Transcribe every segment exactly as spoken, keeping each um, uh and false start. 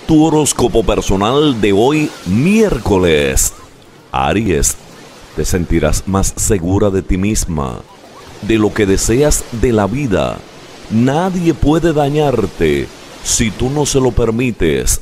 Tu horóscopo personal de hoy, miércoles. Aries, te sentirás más segura de ti misma, de lo que deseas de la vida. Nadie puede dañarte si tú no se lo permites.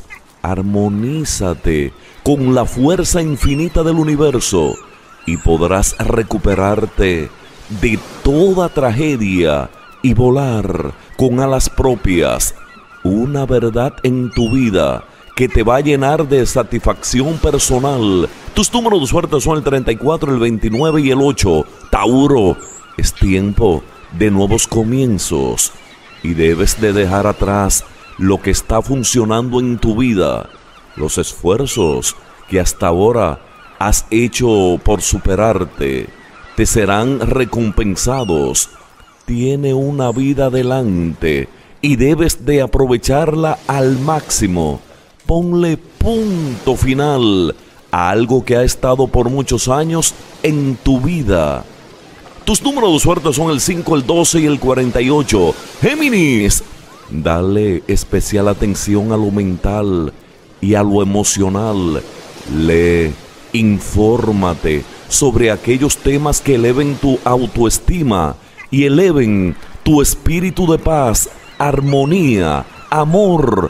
Armonízate con la fuerza infinita del universo y podrás recuperarte de toda tragedia y volar con alas propias. Una verdad en tu vida que te va a llenar de satisfacción personal. Tus números de suerte son el treinta y cuatro, el veintinueve y el ocho. Tauro, es tiempo de nuevos comienzos y debes de dejar atrás lo que está funcionando en tu vida. Los esfuerzos que hasta ahora has hecho por superarte te serán recompensados. Tiene una vida delante y debes de aprovecharla al máximo. Ponle punto final a algo que ha estado por muchos años en tu vida. Tus números de suerte son el cinco, el doce y el cuarenta y ocho. Géminis, dale especial atención a lo mental y a lo emocional. Lee, infórmate sobre aquellos temas que eleven tu autoestima y eleven tu espíritu de paz, armonía, amor.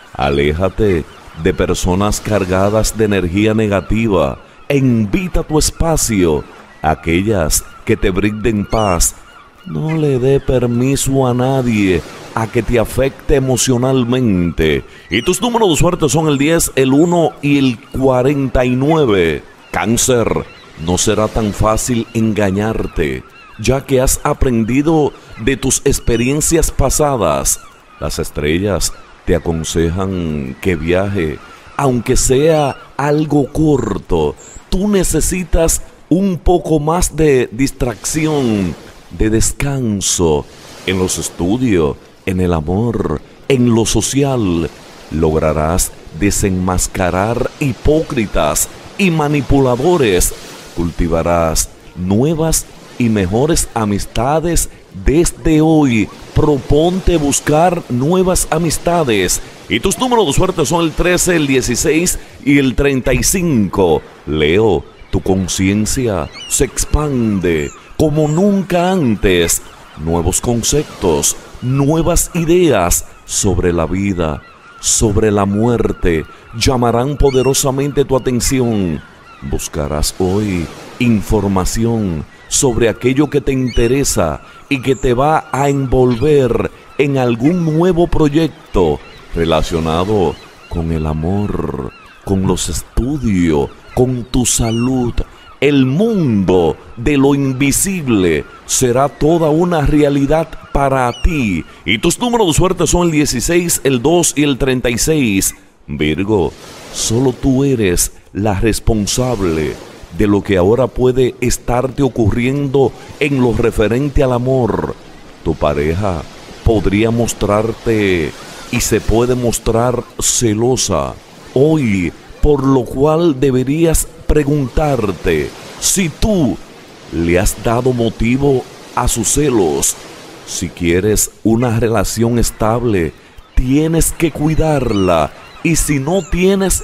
Aléjate de personas cargadas de energía negativa e invita a tu espacio a aquellas que te brinden paz. No le dé permiso a nadie a que te afecte emocionalmente. Y tus números de suerte son el diez, el uno y el cuarenta y nueve. Cáncer, no será tan fácil engañarte, ya que has aprendido de tus experiencias pasadas. Las estrellas te aconsejan que viaje, aunque sea algo corto. Tú necesitas un poco más de distracción, de descanso en los estudios, en el amor, en lo social. Lograrás desenmascarar hipócritas y manipuladores. Cultivarás nuevas y mejores amistades desde hoy. Proponte buscar nuevas amistades. Y tus números de suerte son el trece, el dieciséis y el treinta y cinco. Leo, tu conciencia se expande como nunca antes. Nuevos conceptos, nuevas ideas sobre la vida, sobre la muerte, llamarán poderosamente tu atención. Buscarás hoy información sobre aquello que te interesa y que te va a envolver en algún nuevo proyecto relacionado con el amor, con los estudios, con tu salud. El mundo de lo invisible será toda una realidad para ti. Y tus números de suerte son el dieciséis, el dos y el treinta y seis. Virgo, solo tú eres la responsable de lo que ahora puede estarte ocurriendo en lo referente al amor. Tu pareja podría mostrarte y se puede mostrar celosa hoy, por lo cual deberías preguntarte si tú le has dado motivo a sus celos. Si quieres una relación estable, tienes que cuidarla. Y si no tienes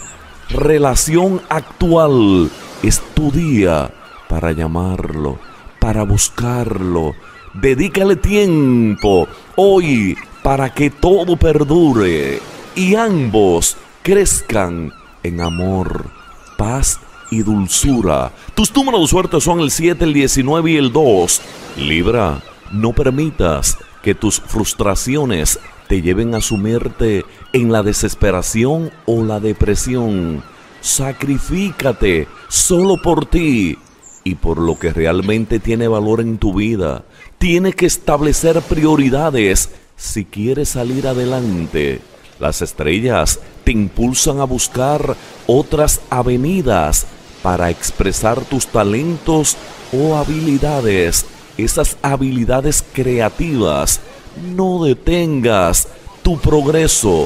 relación actual, es tu día para llamarlo, para buscarlo. Dedícale tiempo hoy para que todo perdure y ambos crezcan en amor, paz y dulzura. Tus números de suerte son el siete, el diecinueve y el dos. Libra, no permitas que tus frustraciones te lleven a sumirte en la desesperación o la depresión. Sacrifícate solo por ti y por lo que realmente tiene valor en tu vida. Tienes que establecer prioridades si quieres salir adelante. Las estrellas te impulsan a buscar otras avenidas para expresar tus talentos o habilidades. Esas habilidades creativas. No detengas tu progreso.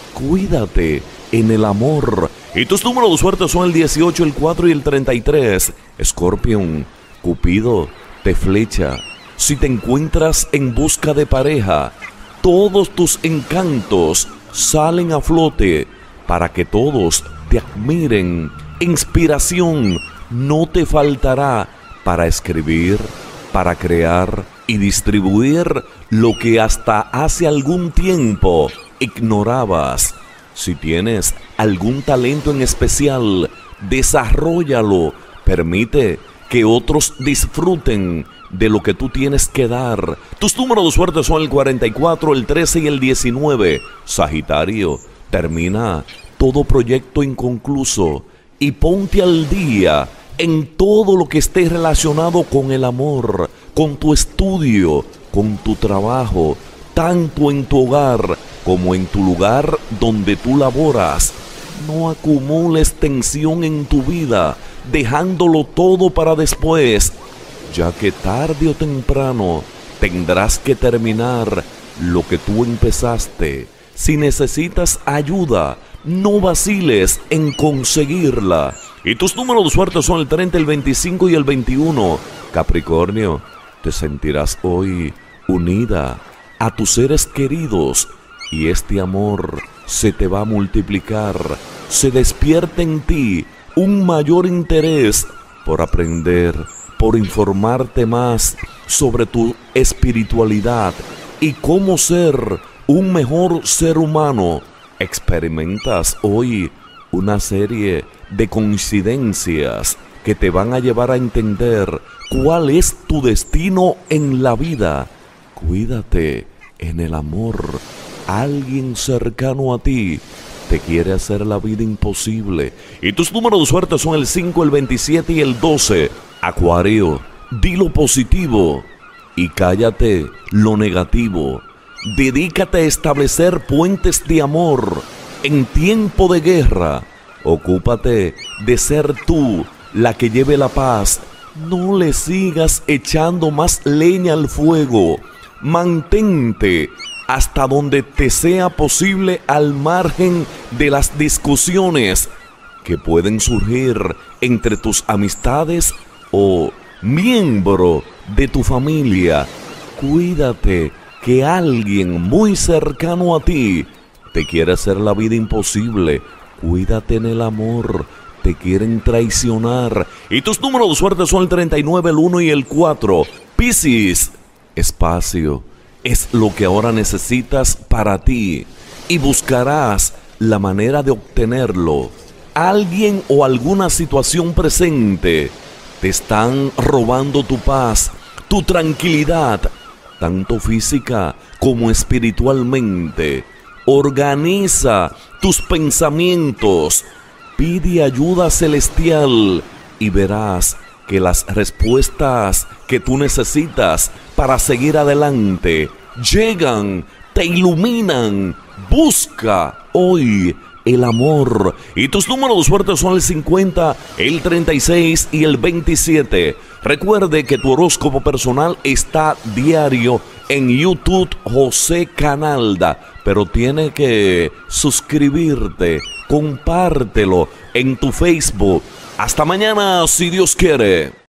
Cuídate en el amor. Y tus números de suerte son el dieciocho, el cuatro y el treinta y tres. Escorpión, Cupido te flecha. Si te encuentras en busca de pareja, todos tus encantos salen a flote. para que todos te admiren. Inspiración no te faltará para escribir, para crear y distribuir lo que hasta hace algún tiempo ignorabas. Si tienes algún talento en especial, desarróllalo. Permite que otros disfruten de lo que tú tienes que dar. Tus números de suerte son el cuarenta y cuatro, el trece y el diecinueve. Sagitario, termina todo proyecto inconcluso y ponte al día en todo lo que esté relacionado con el amor, con tu estudio, con tu trabajo, tanto en tu hogar como en tu lugar donde tú laboras. No acumules tensión en tu vida, dejándolo todo para después, ya que tarde o temprano tendrás que terminar lo que tú empezaste. Si necesitas ayuda, no vaciles en conseguirla. Y tus números de suerte son el treinta, el veinticinco y el veintiuno. Capricornio, te sentirás hoy unida a tus seres queridos y este amor se te va a multiplicar. Se despierta en ti un mayor interés por aprender, por informarte más sobre tu espiritualidad y cómo ser un mejor ser humano. Experimentas hoy una serie de coincidencias que te van a llevar a entender cuál es tu destino en la vida. Cuídate en el amor. Alguien cercano a ti te quiere hacer la vida imposible. Y tus números de suerte son el cinco, el veintisiete y el doce. Acuario, di lo positivo y cállate lo negativo. Dedícate a establecer puentes de amor en tiempo de guerra. Ocúpate de ser tú la que lleve la paz. No le sigas echando más leña al fuego. Mantente hasta donde te sea posible al margen de las discusiones que pueden surgir entre tus amistades o miembro de tu familia. Cuídate que alguien muy cercano a ti te quiere hacer la vida imposible. Cuídate en el amor, te quieren traicionar. Y tus números de suerte son el treinta y nueve, el uno y el cuatro. Piscis, espacio es lo que ahora necesitas para ti y buscarás la manera de obtenerlo. Alguien o alguna situación presente te están robando tu paz, tu tranquilidad, tanto física como espiritualmente. Organiza tus pensamientos, pide ayuda celestial y verás que las respuestas que tú necesitas para seguir adelante llegan, te iluminan. Busca hoy el amor. Y tus números de suerte son el cincuenta, el treinta y seis y el veintisiete. Recuerde que tu horóscopo personal está diario en YouTube José Canalda, pero tiene que suscribirte, compártelo en tu Facebook. Hasta mañana, si Dios quiere.